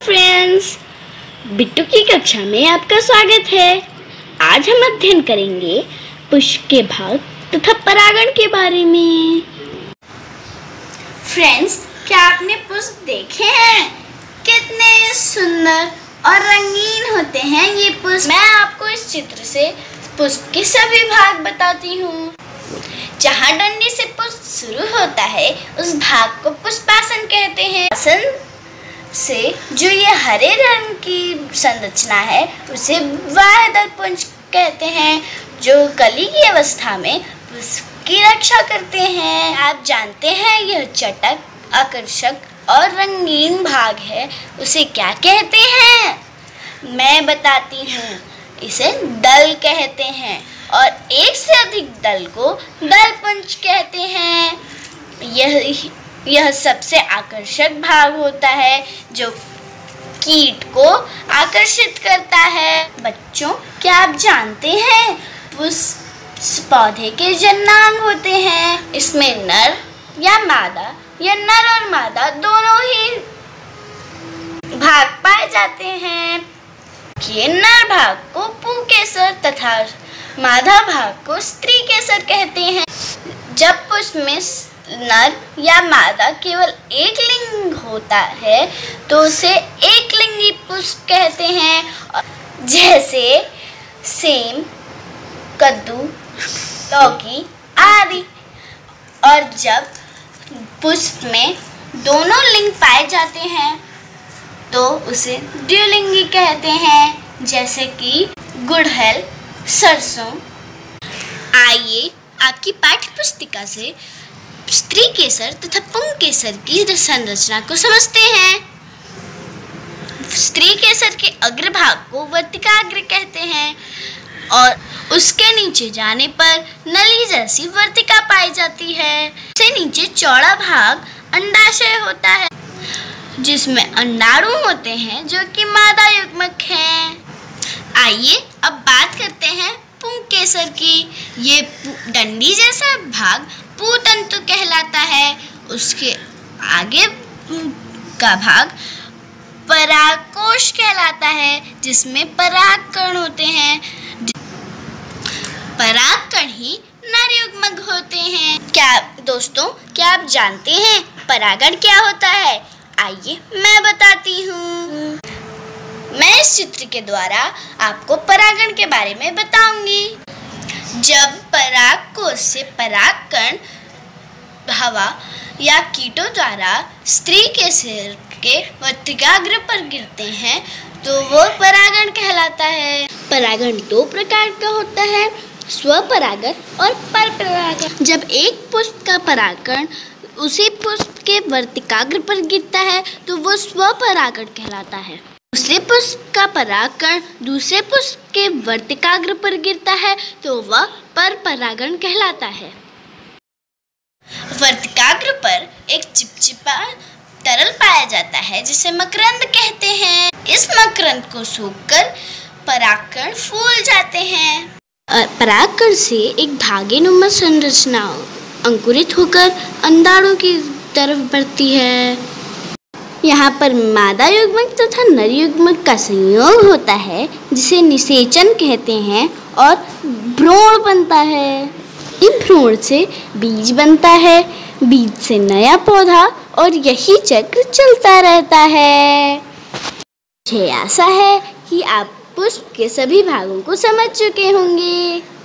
Friends, Bittu की कक्षा में आपका स्वागत है। आज हम अध्ययन करेंगे पुष्प के भाग तथा परागण के बारे में। फ्रेंड्स, क्या आपने पुष्प देखे हैं? कितने सुंदर और रंगीन होते हैं ये पुष्प। मैं आपको इस चित्र से पुष्प के सभी भाग बताती हूँ। जहाँ डंडी से पुष्प शुरू होता है उस भाग को पुष्पासन कहते हैं। आसन से जो ये हरे रंग की संरचना है उसे बाह्यदल पुंज कहते हैं, जो कली की अवस्था में पुष्प की रक्षा करते हैं। आप जानते हैं यह चटक, आकर्षक और रंगीन भाग है, उसे क्या कहते हैं? मैं बताती हूँ। इसे दल कहते हैं और एक से अधिक दल को दल पुंज कहते हैं। यह सबसे आकर्षक भाग होता है जो कीट को आकर्षित करता है। बच्चों, क्या आप जानते हैं पुष्प पौधे के जननांग होते हैं? इसमें नर या नर और मादा दोनों ही भाग पाए जाते हैं। ये नर भाग को पुंकेसर तथा मादा भाग को स्त्री केसर कहते हैं। जब पुष्प में नर या मादा केवल एक लिंग होता है तो उसे एक लिंगी पुष्प कहते हैं, जैसे सेम, कद्दू, लौकी आदि। और जब पुष्प में दोनों लिंग पाए जाते हैं तो उसे द्विलिंगी कहते हैं, जैसे कि गुड़हल, सरसों। आइए आपकी पाठ्य पुस्तिका से स्त्री केसर तथा पुंकेसर की संरचना को समझते हैं। स्त्री केसर के अग्रभाग को वर्तिकाग्र कहते हैं और उसके नीचे जाने पर नली जैसी वर्तिका पाई जाती है। उससे नीचे चौड़ा भाग अंडाशय होता है, जिसमें अंडाणु होते हैं जो कि मादा युग्मक हैं। आइए अब बात करते हैं पुंकेसर की। ये डंडी जैसा भाग पुतंतु कहलाता है। उसके आगे का भाग परागकोश कहलाता है, जिसमें परागकण होते हैं। परागकण ही नर युग्मक होते हैं। क्या आप जानते हैं परागण क्या होता है? आइए मैं बताती हूँ। मैं इस चित्र के द्वारा आपको परागण के बारे में बताऊंगी। जब परागकोश से परागकण हवा या कीटों द्वारा स्त्री के सिर के वर्तिकाग्र पर गिरते हैं तो वो परागण कहलाता है। परागण दो प्रकार का होता है, स्वपरागण और परपरागण। जब एक पुष्प का परागकण उसी पुष्प के वर्तिकाग्र पर गिरता है तो वो स्वपरागण कहलाता है। दूसरे पुष्प का परागकण दूसरे पुष्प के वर्तिकाग्र पर गिरता है तो वह परपरागण कहलाता है। वर्तिकाग्र पर एक चिपचिपा तरल पाया जाता है जिसे मकरंद कहते हैं। इस मकरंद को सूखकर परागकण फूल जाते हैं। परागकण से एक धागेनुमा संरचना अंकुरित होकर अंडाणु की तरफ बढ़ती है। यहाँ पर मादा युग्मक तथा नर युग्मक का संयोग होता है, जिसे निषेचन कहते हैं, और भ्रूण बनता है। इन भ्रूण से बीज बनता है, बीज से नया पौधा, और यही चक्र चलता रहता है। मुझे आशा है कि आप पुष्प के सभी भागों को समझ चुके होंगे।